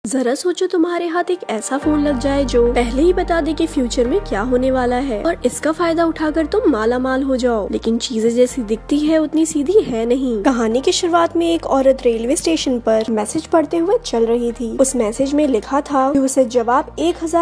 जरा सोचो तुम्हारे हाथ एक ऐसा फोन लग जाए जो पहले ही बता दे कि फ्यूचर में क्या होने वाला है और इसका फायदा उठाकर तुम माला माल हो जाओ। लेकिन चीजें जैसी दिखती है उतनी सीधी है नहीं। कहानी की शुरुआत में एक औरत रेलवे स्टेशन पर मैसेज पढ़ते हुए चल रही थी। उस मैसेज में लिखा था कि उसे जवाब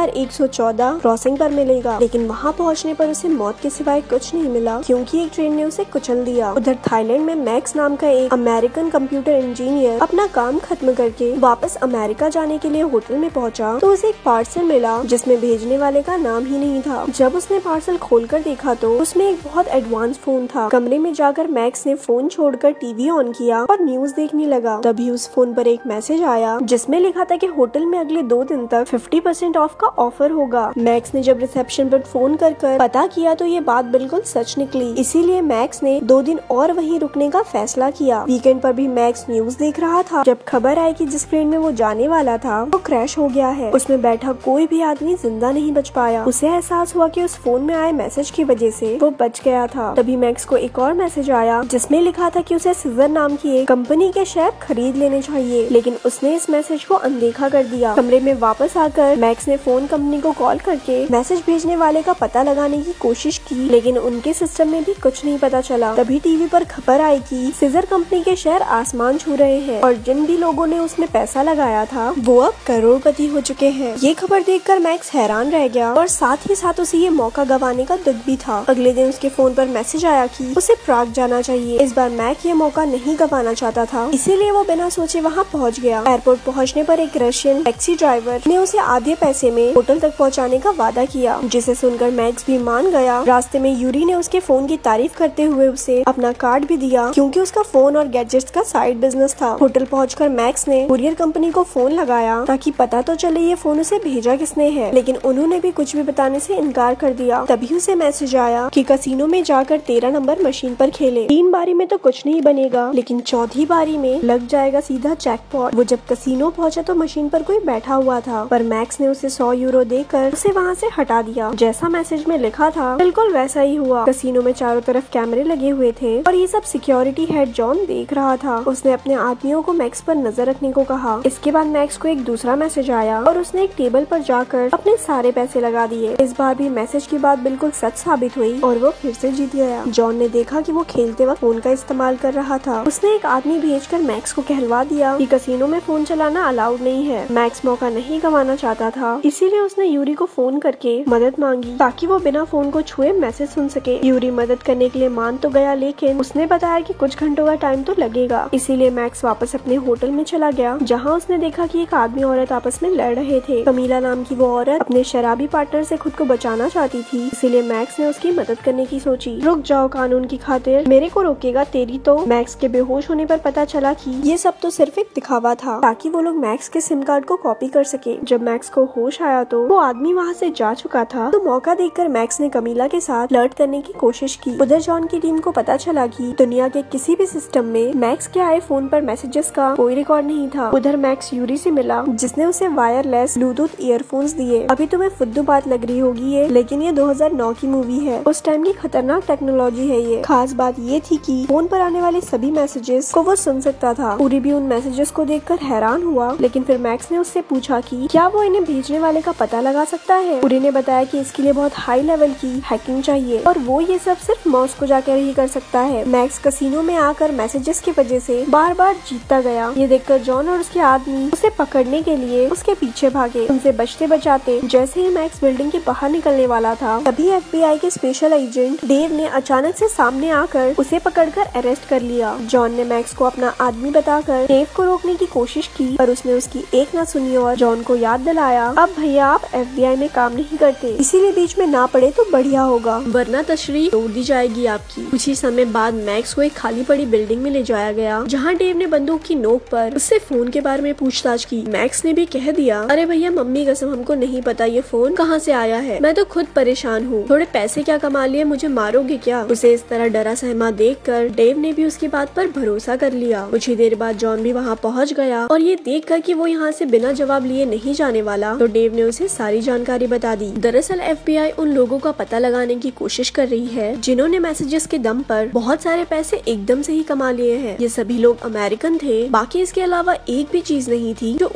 1114 क्रॉसिंग पर मिलेगा, लेकिन वहाँ पहुँचने पर उसे मौत के सिवाय कुछ नहीं मिला क्योंकि एक ट्रेन ने उसे कुचल दिया। उधर थाईलैंड में मैक्स नाम का एक अमेरिकन कंप्यूटर इंजीनियर अपना काम खत्म करके वापस अमेरिका जाने के लिए होटल में पहुंचा तो उसे एक पार्सल मिला जिसमें भेजने वाले का नाम ही नहीं था। जब उसने पार्सल खोलकर देखा तो उसमें एक बहुत एडवांस फोन था। कमरे में जाकर मैक्स ने फोन छोड़कर टीवी ऑन किया और न्यूज देखने लगा। तभी उस फोन पर एक मैसेज आया जिसमें लिखा था कि होटल में अगले 2 दिन तक 50% ऑफ का ऑफर होगा। मैक्स ने जब रिसेप्शन पर फोन कर पता किया तो ये बात बिल्कुल सच निकली। इसीलिए मैक्स ने 2 दिन और वहीं रुकने का फैसला किया। वीकेंड पर भी मैक्स न्यूज देख रहा था जब खबर आई कि जिस ट्रेन में वो जाने वाला था वो क्रैश हो गया है। उसमें बैठा कोई भी आदमी जिंदा नहीं बच पाया। उसे एहसास हुआ कि उस फोन में आए मैसेज की वजह से वो बच गया था। तभी मैक्स को एक और मैसेज आया जिसमें लिखा था कि उसे सीजर नाम की एक कंपनी के शेयर खरीद लेने चाहिए, लेकिन उसने इस मैसेज को अनदेखा कर दिया। कमरे में वापस आकर मैक्स ने फोन कंपनी को कॉल करके मैसेज भेजने वाले का पता लगाने की कोशिश की, लेकिन उनके सिस्टम में भी कुछ नहीं पता चला। तभी टीवी पर खबर आई कि सीजर कंपनी के शेयर आसमान छू रहे हैं और जिन भी लोगों ने उसमें पैसा लगाया था वो अब करोड़पति हो चुके हैं। ये खबर देखकर मैक्स हैरान रह गया और साथ ही साथ उसे ये मौका गंवाने का दुख भी था। अगले दिन उसके फोन पर मैसेज आया कि उसे प्राग जाना चाहिए। इस बार मैक ये मौका नहीं गंवाना चाहता था, इसीलिए वो बिना सोचे वहाँ पहुँच गया। एयरपोर्ट पहुँचने पर एक रशियन टैक्सी ड्राइवर ने उसे आधे पैसे में होटल तक पहुँचाने का वादा किया, जिसे सुनकर मैक्स भी मान गया। रास्ते में यूरी ने उसके फोन की तारीफ करते हुए उसे अपना कार्ड भी दिया क्योंकि उसका फोन और गैजेट्स का साइड बिजनेस था। होटल पहुंचकर मैक्स ने कुरियर कंपनी को फोन लगाया ताकि पता तो चले ये फोन उसे भेजा किसने है, लेकिन उन्होंने भी कुछ भी बताने से इनकार कर दिया। तभी उसे मैसेज आया कि कसिनो में जाकर 13 नंबर मशीन पर खेले। 3 बारी में तो कुछ नहीं बनेगा, लेकिन चौथी बारी में लग जाएगा सीधा जैकपॉट। वो जब कसिनो पहुंचा तो मशीन पर कोई बैठा हुआ था, पर मैक्स ने उसे 100 यूरो देकर उसे वहाँ से हटा दिया। जैसा मैसेज में लिखा था बिल्कुल वैसा ही हुआ। कसिनो में चारों तरफ कैमरे लगे हुए थे और ये सब सिक्योरिटी हेड जॉन देख रहा था। उसने अपने आदमियों को मैक्स पर नजर रखने को कहा। इसके बाद मैक्स को एक दूसरा मैसेज आया और उसने एक टेबल पर जाकर अपने सारे पैसे लगा दिए। इस बार भी मैसेज की बात बिल्कुल सच साबित हुई और वो फिर से जीत गया। जॉन ने देखा कि वो खेलते वक्त फोन का इस्तेमाल कर रहा था। उसने एक आदमी भेजकर मैक्स को कहलवा दिया कि कसिनो में फोन चलाना अलाउड नहीं है। मैक्स मौका नहीं गंवाना चाहता था, इसीलिए उसने यूरी को फोन करके मदद मांगी ताकि वो बिना फोन को छुए मैसेज सुन सके। यूरी मदद करने के लिए मान तो गया, लेकिन उसने बताया कि कुछ घंटों का टाइम तो लगेगा। इसीलिए मैक्स वापस अपने होटल में चला गया, जहाँ उसने देखा कि एक आदमी औरत आपस में लड़ रहे थे। कमीला नाम की वो औरत अपने शराबी पार्टनर से खुद को बचाना चाहती थी, इसीलिए मैक्स ने उसकी मदद करने की सोची। रुक जाओ, कानून की खातिर मेरे को रोकेगा तेरी तो। मैक्स के बेहोश होने पर पता चला कि ये सब तो सिर्फ एक दिखावा था ताकि वो लोग मैक्स के सिम कार्ड को कॉपी कर सके। जब मैक्स को होश आया तो वो आदमी वहाँ से जा चुका था, तो मौका देखकर मैक्स ने कमीला के साथ फ्लर्ट करने की कोशिश की। उधर जॉन की टीम को पता चला कि दुनिया के किसी भी सिस्टम में मैक्स के आए फोन पर मैसेजेस का कोई रिकॉर्ड नहीं था। उधर मैक्स यूरी से मिला जिसने उसे वायरलेस ब्लूटूथ ईयरफोन्स दिए। अभी तुम्हें फुद्दू बात लग रही होगी ये, लेकिन ये 2009 की मूवी है। उस टाइम की खतरनाक टेक्नोलॉजी है ये। खास बात ये थी कि फोन पर आने वाले सभी मैसेजेस को वो सुन सकता था। पूरी भी उन मैसेजेस को देखकर हैरान हुआ, लेकिन फिर मैक्स ने उससे पूछा कि क्या वो इन्हें भेजने वाले का पता लगा सकता है। पूरी ने बताया कि इसके लिए बहुत हाई लेवल की हैकिंग चाहिए और वो ये सब सिर्फ मॉस्को जाकर ही कर सकता है। मैक्स कसिनो में आकर मैसेजेस की वजह से बार बार जीतता गया। ये देखकर जॉन और उसके आदमी उसे पकड़ने के लिए उसके पीछे भागे। उनसे बचते बचाते जैसे ही मैक्स बिल्डिंग के बाहर निकलने वाला था, तभी FBI के स्पेशल एजेंट डेव ने अचानक से सामने आकर उसे पकड़कर अरेस्ट कर लिया। जॉन ने मैक्स को अपना आदमी बताकर डेव को रोकने की कोशिश की, पर उसने उसकी एक न सुनी और जॉन को याद दिलाया, अब भैया आप FBI में काम नहीं करते, इसीलिए बीच में ना पड़े तो बढ़िया होगा, वरना तशरीह तोड़ दी जाएगी आपकी। कुछ ही समय बाद मैक्स को एक खाली पड़ी बिल्डिंग में ले जाया गया, जहाँ डेव ने बंदूक की नोक पर उससे फोन के बारे में पूछताछ की। मैक्स ने भी कह दिया, अरे भैया मम्मी कसम हमको नहीं पता ये फोन कहाँ से आया है, मैं तो खुद परेशान हूँ, थोड़े पैसे क्या कमा लिए, मुझे मारोगे क्या। उसे इस तरह डरा सहमा देखकर डेव ने भी उसकी बात पर भरोसा कर लिया। कुछ ही देर बाद जॉन भी वहाँ पहुँच गया और ये देखकर कि वो यहाँ से बिना जवाब लिए नहीं जाने वाला, तो डेव ने उसे सारी जानकारी बता दी। दरअसल FBI उन लोगों का पता लगाने की कोशिश कर रही है जिन्होंने मैसेजेस के दम पर बहुत सारे पैसे एकदम से ही कमा लिए हैं। ये सभी लोग अमेरिकन थे, बाकी इसके अलावा एक भी चीज नहीं थी जो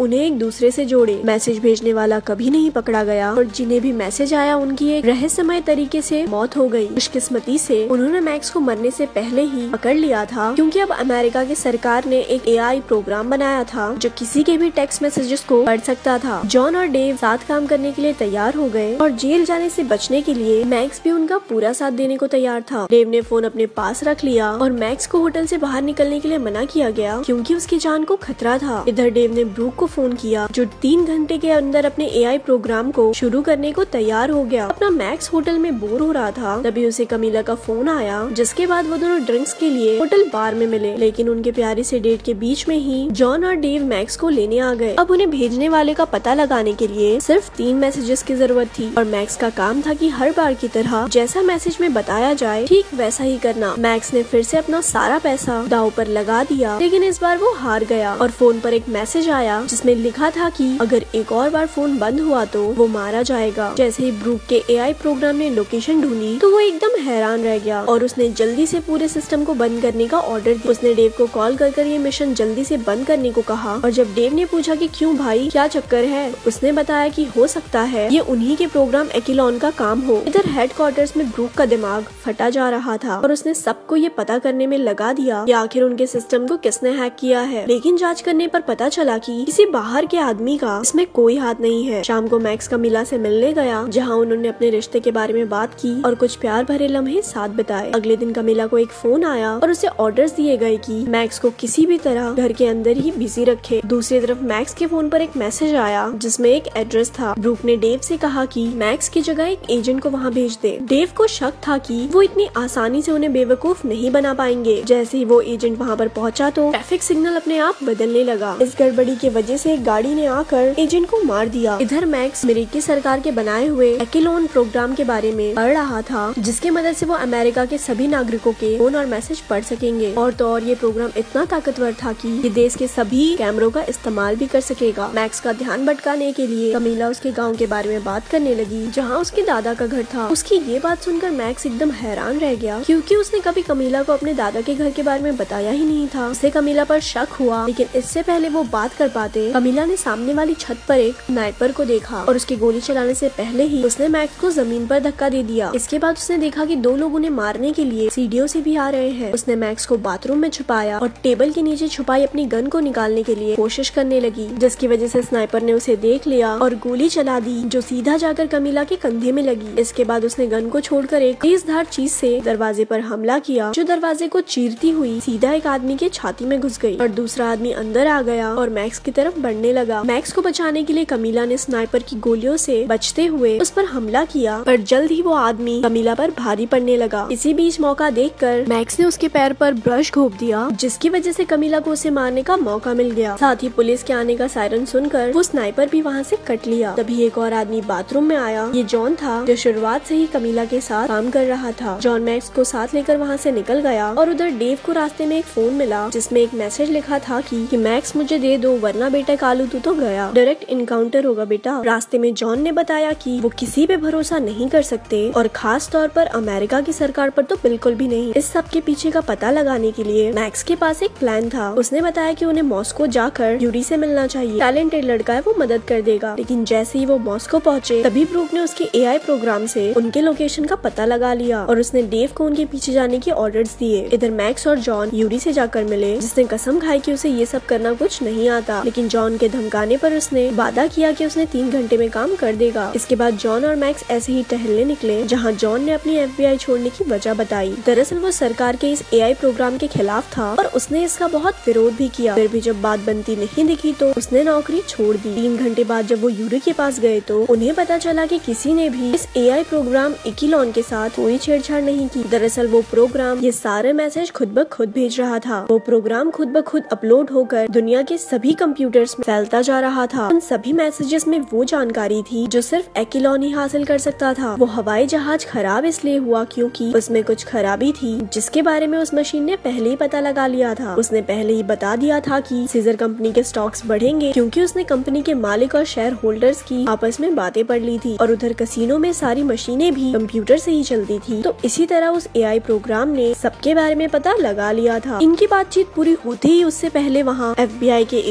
उन्हें एक दूसरे से जोड़े। मैसेज भेजने वाला कभी नहीं पकड़ा गया और जिन्हें भी मैसेज आया उनकी एक रहस्यमय तरीके से मौत हो गई। खुशकिस्मती से उन्होंने मैक्स को मरने से पहले ही पकड़ लिया था, क्योंकि अब अमेरिका की सरकार ने एक AI प्रोग्राम बनाया था जो किसी के भी टेक्स्ट मैसेजेस को पढ़ सकता था। जॉन और डेव साथ काम करने के लिए तैयार हो गए और जेल जाने से बचने के लिए मैक्स भी उनका पूरा साथ देने को तैयार था। डेव ने फोन अपने पास रख लिया और मैक्स को होटल से बाहर निकलने के लिए मना किया गया, क्योंकि उसकी जान को खतरा था। इधर डेव ने ब्रूक को फोन किया, जो 3 घंटे के अंदर अपने AI प्रोग्राम को शुरू करने को तैयार हो गया। अपना मैक्स होटल में बोर हो रहा था, तभी उसे कमीला का फोन आया, जिसके बाद वो दोनों ड्रिंक्स के लिए होटल बार में मिले। लेकिन उनके प्यारी से डेट के बीच में ही जॉन और डेव मैक्स को लेने आ गए। अब उन्हें भेजने वाले का पता लगाने के लिए सिर्फ 3 मैसेजेस की जरूरत थी और मैक्स का काम था कि हर बार की तरह जैसा मैसेज में बताया जाए ठीक वैसा ही करना। मैक्स ने फिर से अपना सारा पैसा दांव पर लगा दिया, लेकिन इस बार वो हार गया और फोन पर एक मैसेज आया जिसमें लिखा था कि अगर एक और बार फोन बंद हुआ तो वो मारा जाएगा। जैसे ही ब्रूक के AI प्रोग्राम ने लोकेशन ढूंढी तो वो एकदम हैरान रह गया और उसने जल्दी से पूरे सिस्टम को बंद करने का ऑर्डर दिया। उसने डेव को कॉल कर ये मिशन जल्दी से बंद करने को कहा और जब डेव ने पूछा कि क्यों भाई, क्या चक्कर है, उसने बताया कि हो सकता है ये उन्हीं के प्रोग्राम एक्विलॉन का काम हो। इधर हेडक्वार्टर्स में ब्रूक का दिमाग फटा जा रहा था और उसने सबको ये पता करने में लगा दिया कि आखिर उनके सिस्टम को किसने हैक किया है। लेकिन जांच करने पर पता चला कि किसी बाहर के आदमी का इसमें कोई हाथ नहीं है। शाम को मैक्स कमीला से मिलने गया, जहाँ उन्होंने अपने रिश्ते के बारे में बात की और कुछ प्यार भरे लम्हे साथ बिताए। अगले दिन कमीला को एक फोन आया और उसे ऑर्डर्स दिए गए कि मैक्स को किसी भी तरह घर के अंदर ही बिजी रखे। दूसरी तरफ मैक्स के फोन पर एक मैसेज आया जिसमें एक एड्रेस था। ब्रूक ने डेव से कहा कि मैक्स की जगह एक एजेंट को वहाँ भेज दे। डेव को शक था कि वो इतनी आसानी से उन्हें बेवकूफ नहीं बना पाएंगे। जैसे ही वो एजेंट वहाँ पर पहुँचा तो ट्रैफिक सिग्नल अपने आप बदलने लगा। इस गड़बड़ी की वजह से एक गाड़ी ने आकर एजेंट को मार दिया। इधर मैक्स अमेरिकी सरकार के बनाए हुए एक्विलॉन प्रोग्राम के बारे में पढ़ रहा था, जिसके मदद से वो अमेरिका के सभी नागरिकों के फोन और मैसेज पढ़ सकेंगे। और तो और ये प्रोग्राम इतना ताकतवर था कि ये देश के सभी कैमरों का इस्तेमाल भी कर सकेगा। मैक्स का ध्यान भटकाने के लिए कमीला उसके गांव के बारे में बात करने लगी, जहां उसके दादा का घर था। उसकी ये बात सुनकर मैक्स एकदम हैरान रह गया, क्योंकि उसने कभी कमीला को अपने दादा के घर के बारे में बताया ही नहीं था। उसे कमीला पर शक हुआ, लेकिन इससे पहले वो बात कर पाते कमीला ने सामने वाली छत पर एक स्नाइपर को देखा और उसकी गोली चलाने से पहले ही उसने मैक्स को जमीन पर धक्का दे दिया। इसके बाद उसने देखा कि 2 लोग उन्हें मारने के लिए सीढ़ियों से भी आ रहे हैं। उसने मैक्स को बाथरूम में छुपाया और टेबल के नीचे छुपाई अपनी गन को निकालने के लिए कोशिश करने लगी, जिसकी वजह से स्नाइपर ने उसे देख लिया और गोली चला दी, जो सीधा जाकर कमीला के कंधे में लगी। इसके बाद उसने गन को छोड़कर एक तेजधार चीज से दरवाजे पर हमला किया, जो दरवाजे को चीरती हुई सीधा एक आदमी के छाती में घुस गई और दूसरा आदमी अंदर आ गया और मैक्स की तरफ बढ़ने लगा। मैक्स को बचाने के लिए कमीला ने स्नाइपर की गोलियों से बचते हुए उस पर हमला किया, पर जल्द ही वो आदमी कमीला पर भारी पड़ने लगा। इसी बीच मौका देखकर मैक्स ने उसके पैर पर ब्रश घोंप दिया, जिसकी वजह से कमीला को उसे मारने का मौका मिल गया। साथ ही पुलिस के आने का सायरन सुनकर वो स्नाइपर भी वहाँ से कट लिया। तभी एक और आदमी बाथरूम में आया। ये जॉन था, जो शुरुआत से ही कमीला के साथ काम कर रहा था। जॉन मैक्स को साथ लेकर वहाँ से निकल गया और उधर डेव को रास्ते में एक फोन मिला, जिसमें एक मैसेज लिखा था कि मैक्स मुझे दे दो, वरना बेटा कालू तू तो गया, डायरेक्ट इनकाउंटर होगा बेटा। रास्ते में जॉन ने बताया कि वो किसी पे भरोसा नहीं कर सकते और खास तौर पर अमेरिका की सरकार पर तो बिल्कुल भी नहीं। इस सब के पीछे का पता लगाने के लिए मैक्स के पास एक प्लान था। उसने बताया कि उन्हें मॉस्को जाकर यूरी से मिलना चाहिए, टैलेंटेड लड़का है, वो मदद कर देगा। लेकिन जैसे ही वो मॉस्को पहुंचे, तभी ब्रूक ने उसके AI प्रोग्राम से उनके लोकेशन का पता लगा लिया और उसने डेव को उनके पीछे जाने के ऑर्डर्स दिए। इधर मैक्स और जॉन यूरी से जाकर मिले, जिसने कसम खाई कि उसे ये सब करना कुछ नहीं आता। लेकिन जॉन के धमकाने पर उसने वादा किया कि उसने 3 घंटे में काम कर देगा। इसके बाद जॉन और मैक्स ऐसे ही टहलने निकले, जहाँ जॉन ने अपनी FBI छोड़ने की वजह बताई। दरअसल वो सरकार के इस AI प्रोग्राम के खिलाफ था और उसने इसका बहुत विरोध भी किया। फिर भी जब बात बनती नहीं दिखी तो उसने नौकरी छोड़ दी। 3 घंटे बाद जब वो यूरी के पास गए तो उन्हें पता चला कि किसी ने भी इस AI प्रोग्राम एक्विलॉन के साथ कोई छेड़छाड़ नहीं की। दरअसल वो प्रोग्राम ये सारे मैसेज खुद ब खुद भेज रहा था। वो प्रोग्राम खुद ब खुद अपलोड होकर दुनिया के सभी कंप्यूटर्स में फैलता जा रहा था। उन सभी मैसेजेस में वो जानकारी थी जो सिर्फ एक्विलॉन ही हासिल कर सकता था। वो हवाई जहाज खराब इसलिए हुआ क्योंकि उसमें कुछ खराबी थी, जिसके बारे में उस मशीन ने पहले ही पता लगा लिया था। उसने पहले ही बता दिया था कि सीजर कंपनी के स्टॉक्स बढ़ेंगे, क्योंकि उसने कंपनी के मालिक और शेयर होल्डर्स की आपस में बातें पढ़ ली थी। और उधर कसिनो में सारी मशीनें भी कंप्यूटर से ही चलती थी। तो इसी तरह उस AI प्रोग्राम ने सबके बारे में पता लगा लिया था। इनकी बातचीत पूरी होते ही उससे पहले वहाँ FBI के एजेंट्स आ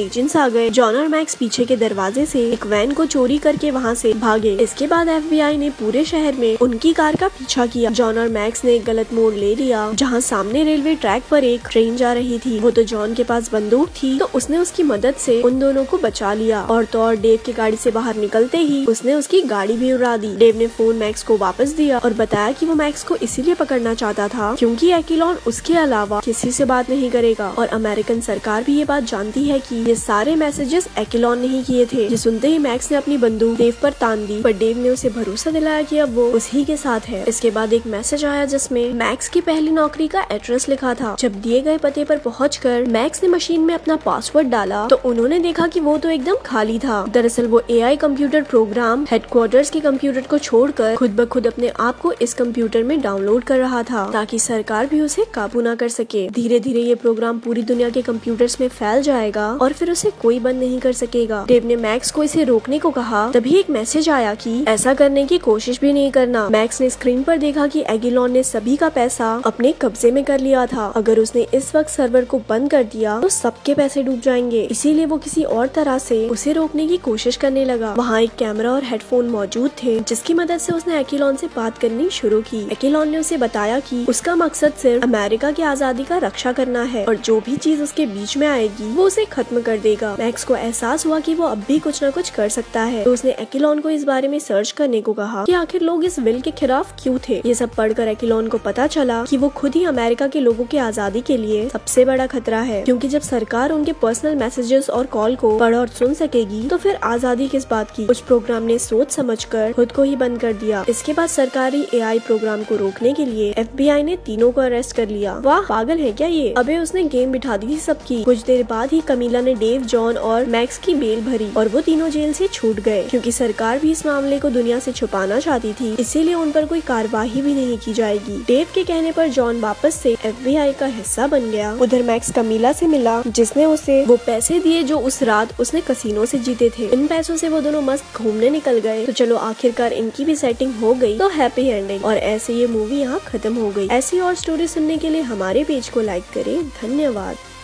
गए। जॉन और मैक्स पीछे के दरवाजे से एक वैन को चोरी करके वहाँ से भागे। इसके बाद FBI ने पूरे शहर में उनकी कार का पीछा किया। जॉन और मैक्स ने एक गलत मोड़ ले लिया जहाँ सामने रेलवे ट्रैक पर एक ट्रेन जा रही थी। वो तो जॉन के पास बंदूक थी तो उसने उसकी मदद से उन दोनों को बचा लिया। और तो और डेव की गाड़ी से बाहर निकलते ही उसने उसकी गाड़ी भी उड़ा दी। डेव ने फोन मैक्स को वापस दिया और बताया कि वो मैक्स को इसीलिए पकड़ना चाहता था क्योंकि एक्विलॉन उसके अलावा किसी से बात नहीं करेगा और अमेरिकन सरकार भी ये बात जानती है कि ये सारे मैसेजेस एक्विलॉन ने ही किए थे। ये सुनते ही मैक्स ने अपनी बंदूक डेव पर तान दी, पर डेव ने उसे भरोसा दिलाया कि अब वो उसी के साथ है। इसके बाद एक मैसेज आया जिसमें मैक्स की पहली नौकरी का एड्रेस लिखा था। जब दिए गए पते पर पहुंचकर मैक्स ने मशीन में अपना पासवर्ड डाला तो उन्होंने देखा कि वो तो एकदम खाली था। दरअसल वो AI कंप्यूटर प्रोग्राम हेडक्वार्टर्स के कंप्यूटर को छोड़कर खुद ब खुद अपने आप को इस कंप्यूटर में डाउनलोड कर रहा था ताकि सरकार भी उसे काबू न कर सके। धीरे धीरे ये प्रोग्राम पूरी दुनिया के कंप्यूटर्स में फैल जाएगा और फिर उसे कोई बंद नहीं कर सकेगा। डेव ने मैक्स को इसे रोकने को कहा। तभी एक मैसेज आया कि ऐसा करने की कोशिश भी नहीं करना। मैक्स ने स्क्रीन पर देखा कि एक्विलॉन ने सभी का पैसा अपने कब्जे में कर लिया था। अगर उसने इस वक्त सर्वर को बंद कर दिया तो सबके पैसे डूब जाएंगे। इसीलिए वो किसी और तरह से उसे रोकने की कोशिश करने लगा। वहाँ एक कैमरा और हेडफोन मौजूद थे जिसकी मदद से उसने एक्विलॉन से बात करनी शुरू की। एक्विलॉन ने उसे बताया कि उसका मकसद सिर्फ अमेरिका की आजादी का रक्षा करना है और जो भी चीज उसके बीच में आएगी वो उसे खत्म कर देगा। मैक्स को एहसास हुआ कि वो अब भी कुछ न कुछ कर सकता है तो उसने एक्विलॉन को इस बारे में सर्च करने को कहा कि आखिर लोग इस विल के खिलाफ क्यों थे। ये सब पढ़कर एक्विलॉन को पता चला कि वो खुद ही अमेरिका के लोगों की आजादी के लिए सबसे बड़ा खतरा है, क्योंकि जब सरकार उनके पर्सनल मैसेजेस और कॉल को पढ़ और सुन सकेगी तो फिर आजादी किस बात की। कुछ प्रोग्राम ने सोच समझकर खुद को ही बंद कर दिया। इसके बाद सरकारी AI प्रोग्राम को रोकने के लिए FBI ने तीनों को अरेस्ट कर लिया। वाह, पागल है क्या ये। अबे उसने गेम बिठा दी थी सबकी। कुछ देर बाद ही कमीला ने डेव, जॉन और मैक्स की बेल भरी और वो तीनों जेल से छूट गए। क्योंकि सरकार भी इस मामले को दुनिया से छुपाना चाहती थी, इसीलिए उन पर कोई कार्यवाही भी नहीं की जाएगी। डेव के कहने पर जॉन वापस से FBI का हिस्सा बन गया। उधर मैक्स कमीला से मिला जिसने उसे वो पैसे दिए जो उस रात उसने कसिनो से जीते थे। इन पैसों से वो दोनों मस्त घूमने निकल गए। तो चलो आखिरकार इनकी भी सेटिंग हो गई तो हैप्पी एंडिंग। और ऐसे ये मूवी यहाँ खत्म हो गई। ऐसी और स्टोरी सुनने के लिए हमारे पेज को लाइक करें। धन्यवाद।